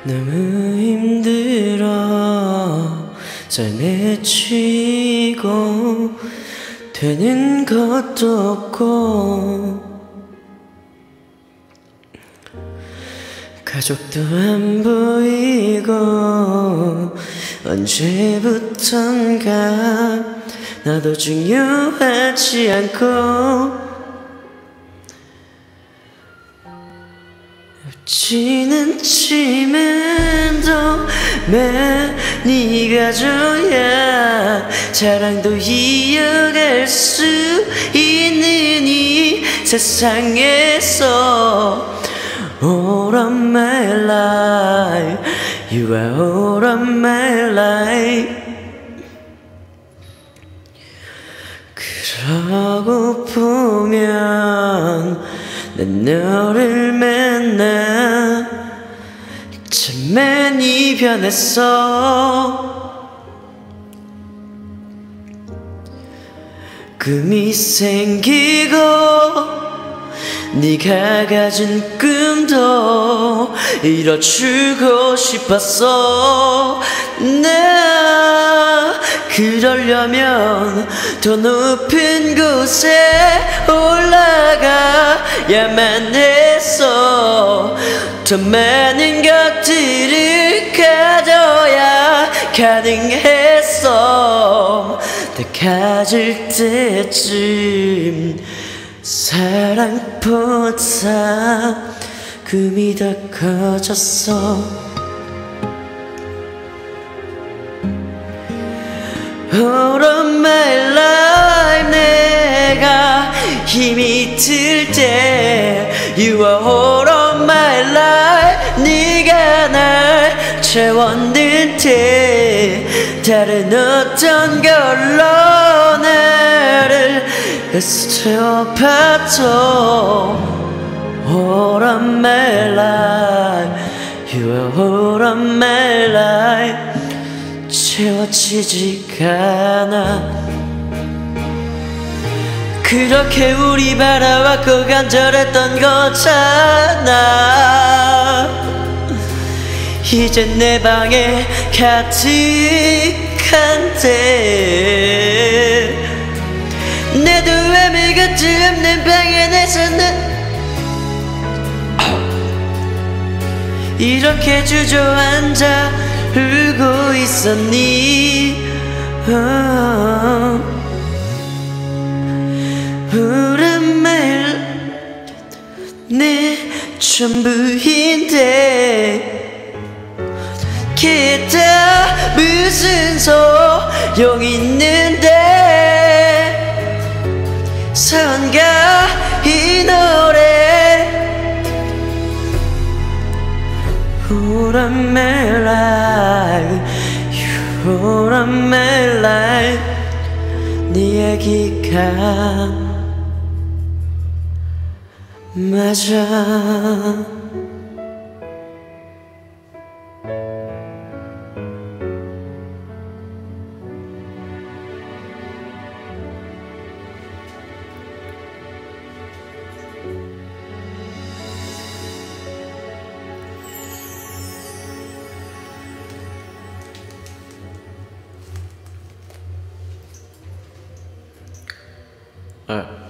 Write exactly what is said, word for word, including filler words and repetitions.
너무 힘들어 삶에 치고 되는 것도 없고 가족도 안 보이고 언제부턴가 나도 중요하지 않고 없지는 않지만도 많이 가져야 사랑도 이어갈 수 있는 이 세상에서 All of my life, you are all of my life. 그러고 보면 난 너를 만나 참 많이 변했어. 꿈이 생기고 네가 가진 꿈도 이뤄주고 싶었어. 나 그러려면 더 높은 곳에 올라가야만 했어. 더 많은 것들을 가져야 가능했어. 다 가질 때쯤 사랑보다 꿈이 더 커졌어. All of my life 내가 힘이 들 때 You are all of my life. 네가 날 채웠는 때 다른 어떤 걸로 나를 채워봐도 All of my life, you are all of my life. 채워지지가 않아. 그렇게 우리 바라왔고 간절했던 거잖아. 이제 내 방에 가득한데 내도 왜 끝이 없는 방에 내서는 이렇게 주저앉아 울고 있었니. 오랜만에 내 전부인데 기타 무슨 소용 있는데 선가 이 노래 All of my life, you all of my life. 네 얘기가 맞아. 네.